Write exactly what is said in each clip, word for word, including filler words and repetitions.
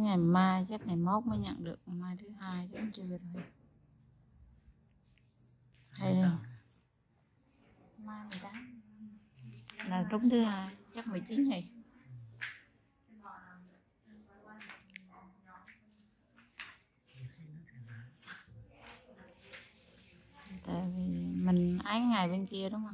ngày mai chắc ngày mốt mới nhận được, mai thứ hai đến chưa rồi. Hay mai mười tám là đúng thứ hai, chắc mười chín ngày. Tại vì mình ấy ngày bên kia đúng không?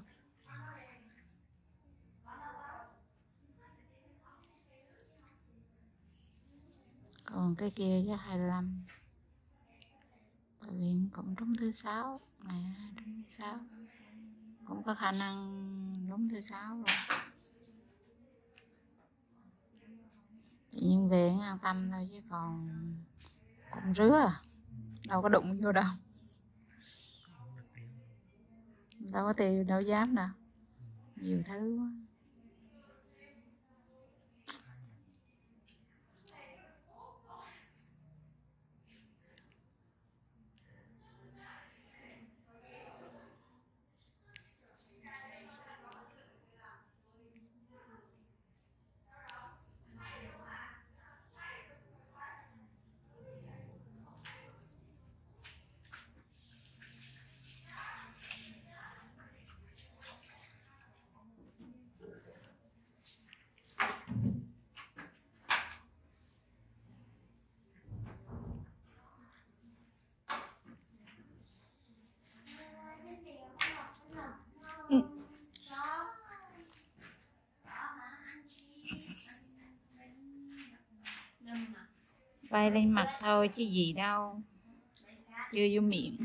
Còn cái kia chắc hai mươi lăm. Tại vì cũng đúng thứ sáu, ngày hai đúng thứ sáu. Cũng có khả năng đúng thứ sáu rồi. Nhưng về an tâm thôi chứ còn cũng rứa à. Đâu có đụng vô đâu. Đâu có tiền, đâu dám đâu. Nhiều thứ quá. Ừ. Bay lên mặt thôi chứ gì đâu, chưa vô miệng.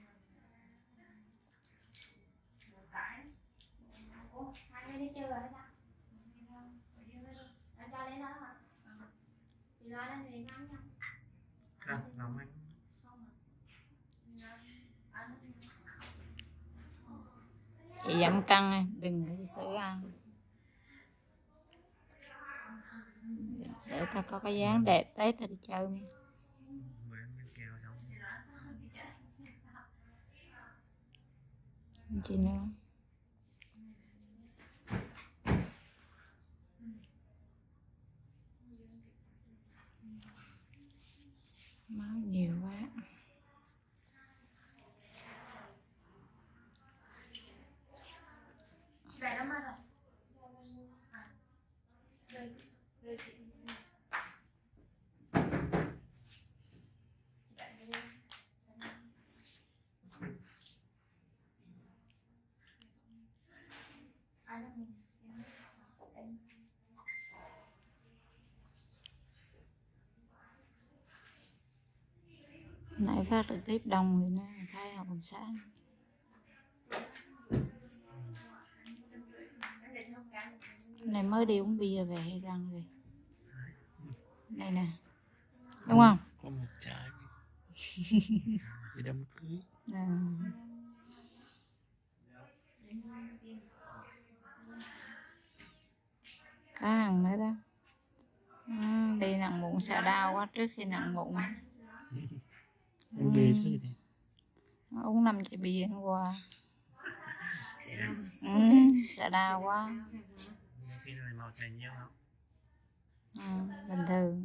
Chị giảm cân, đừng có sữa ăn. Để tao có cái dáng đẹp Tết tao đi chơi đi. Chị nữa. Máu nhiều quá. Nãy phát trực tiếp đông rồi nè, thấy học cùng sáng. Này mới đi uống bia về hay răng rồi. Đây nè. Đúng không? Có một trái đi đám cưới. À. Có hàng nữa đó. À, đi nặng bụng sợ đau quá trước khi nặng bụng. Uống bia chứ gì? Uống năm chai bia hôm qua. Ừ, sợ đau quá. Cái này màu chảy nhiều không? Ừ, bình thường.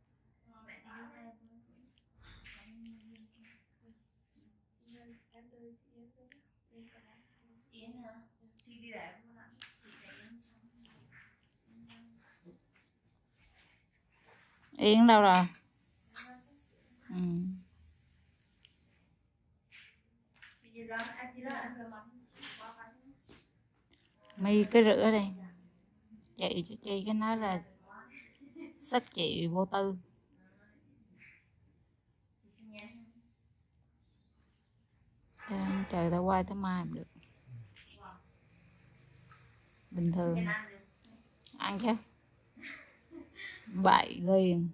Yến đâu rồi? Ừ. My cứ rửa đi. Chị cho chị cái nói là sức chị vô tư. Trời tao quay tới mai không được. Bình thường. Ăn chứ. Bậy liền.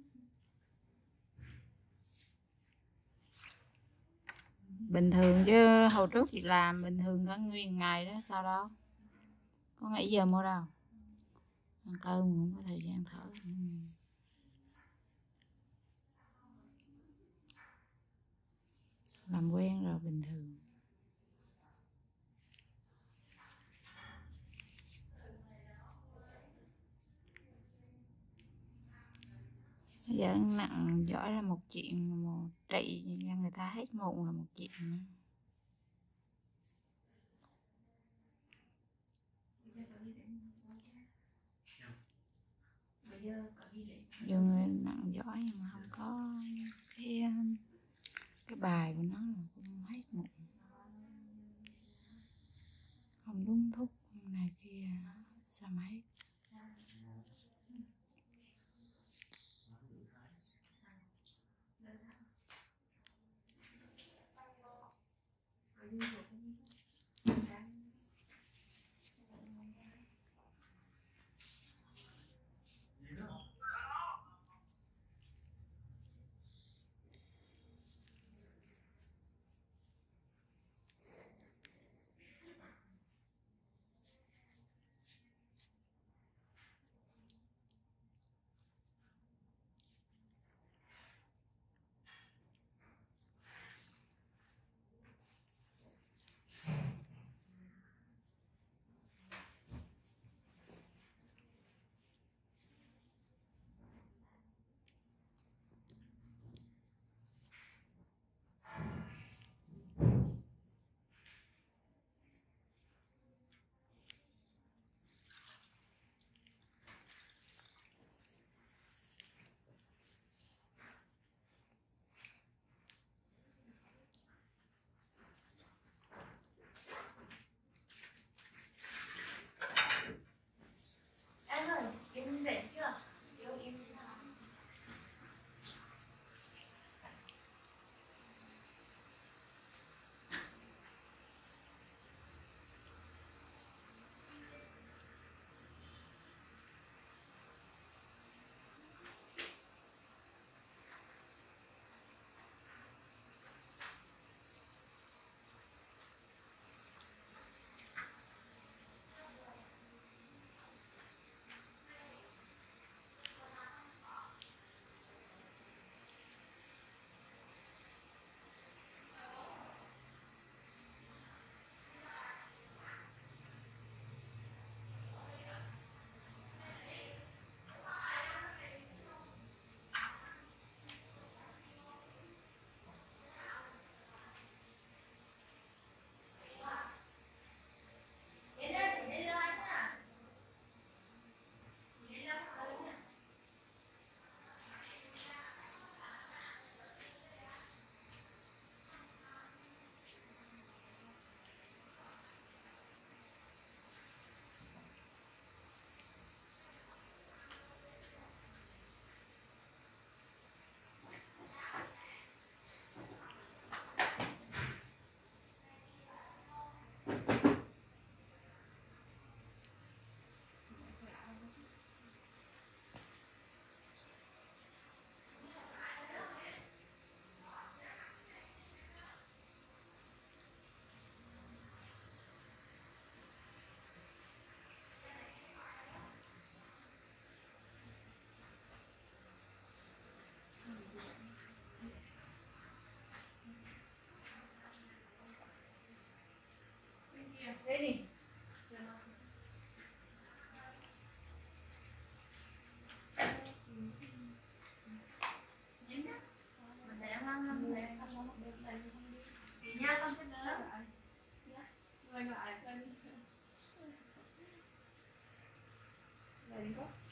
Bình thường chứ hồi trước chị làm bình thường cả nguyên ngày đó, sao đâu có nghĩ giờ mua đâu. Ăn cơm cũng có thời gian thở. Làm quen rồi bình thường. Giỡn nặng giỏi là một chuyện, một trị cho người ta hết mụn là một chuyện nữa. Dù người nặng giỏi nhưng mà không có cái cái bài của nó là cũng hết mụn, không đúng thuốc này kia sao mà hết. Đây đi. Chị nha, con sẽ nữa. Quay lại. Đây đi.